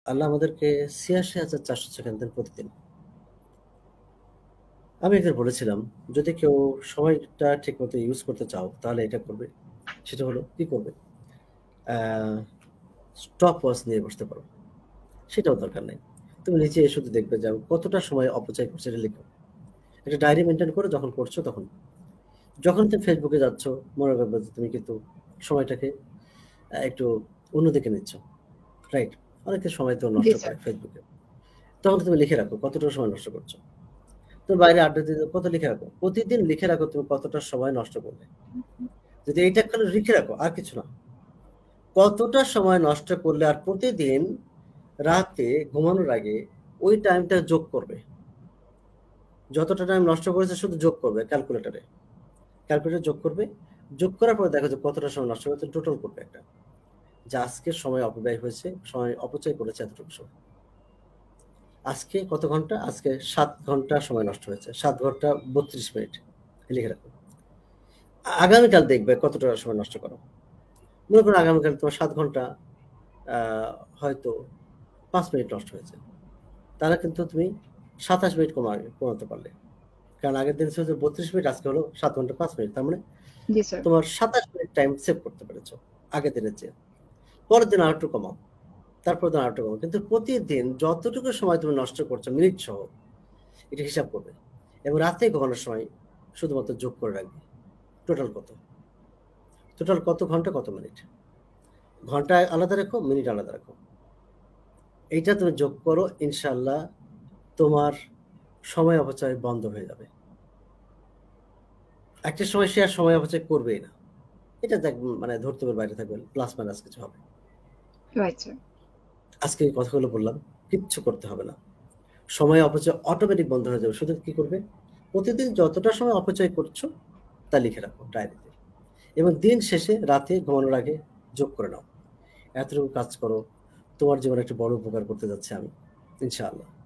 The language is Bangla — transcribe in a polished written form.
আল্লাহ আমাদেরকে ৮৬,৪০০ সেকেন্ড দেন প্রতিদিন। আমি একদিন বলেছিলাম, যদি কেউ সময়টা ঠিকমতো ইউজ করতে চাও, তাহলে এটা করবে। সেটা হলো কি করবে? আ স্টপ ওয়াচ নিয়ে বসতে পারো। সেটাও দরকার নেই। তুমি নিচে শুধু দেখবে যে আমি কতটা সময় অপচয় করছি এটা লিখো। একটা ডায়েরি মেইনটেইন করো, যখন করছো তখন। যখন তুমি Facebook এ যাচ্ছ, মনে করবে যে তুমি কিন্তু সময়টাকে একটু অন্যদিকে নিচ্ছ। রাইট? অনেকে সময় তো জি নষ্ট স্যার। করে Facebook এ। তখন তুমি লিখে রাখো কতটা সময় নষ্ট করছো। তুমি বাইরে আড্ডা দিতে কত লিখে রাখো। প্রতিদিন লিখে রাখো তুমি কতটা সময় নষ্ট করবে। যদি এইটা খালি লিখে রাখো, আর কিছু না। কতটা সময় নষ্ট করলে, আর প্রতিদিন রাতে ঘুমানোর আগে ওই টাইমটা যোগ করবে। যতটা টাইম নষ্ট করেছে শুধু যোগ করবে ক্যালকুলেটরে। ক্যালকুলেটরে যোগ করবে। যোগ করার পরে দেখো যে কতটা সময় নষ্ট করেছে, টোটাল করবে একটা। যে আজকে সময় অপব্যয় হয়েছে, সময় অপচয় করেছে এতটুকু সময়। আজকে কত ঘন্টা? আজকে ৭ ঘন্টা সময় নষ্ট হয়েছে। ৭ ঘন্টা ৩২ মিনিট। লিখে রাখো। আগামীকাল দেখবে কতটা সময় নষ্ট করো। মনে করো আগামীকাল তোমার ৭ ঘন্টা আ হয়তো ৫ মিনিট নষ্ট হয়েছে। তাহলে কিন্তু তুমি ২৭ মিনিট কমাতে পারলে। কারণ আগের দিন ছিল যে ৩২ মিনিট, আজকে হলো ৭ ঘন্টা ৫ মিনিট। তার মানে জি স্যার। তোমার ২৭ মিনিট টাইম সেভ করতে পেরেছো আগের দিনের চেয়ে। পরের দিন আরেকটু কমাও। তারপরের দিন আরেকটু কমাও। কিন্তু প্রতিদিন যতটুকু সময় তুমি নষ্ট করছো মিনিট সহ, এটা হিসাব করবে। এবং রাতে ঘুমানোর সময় শুধুমাত্র যোগ করে রাখবে। টোটাল কত? টোটাল কত ঘন্টা, কত মিনিট? ঘন্টা আলাদা রাখো, মিনিট আলাদা রাখো। এইটা তুমি যোগ করো, ইনশাআল্লাহ তোমার সময় অপচয় বন্ধ হয়ে যাবে। একটা সময় সে আর সময় অপচয় করবেই না। এটা দেখ, মানে ধর্তব্যের বাইরে থাকবে। প্লাস মাইনাস কিছু হবে। Right sir. আজকে এই কথাগুলো বললাম, কিচ্ছু করতে হবে না। সময় অপচয় অটোমেটিক বন্ধ হয়ে যাবে। শুধু কি করবে? প্রতিদিন যতটা সময় অপচয় করছো তা লিখে রাখো ডায়েরিতে। এবং দিন শেষে রাতে ঘুমানোর আগে যোগ করে নাও। এতটুকু কাজ করো। তোমার জীবনে একটা বড় উপকার করতে যাচ্ছি আমি। ইনশাআল্লাহ।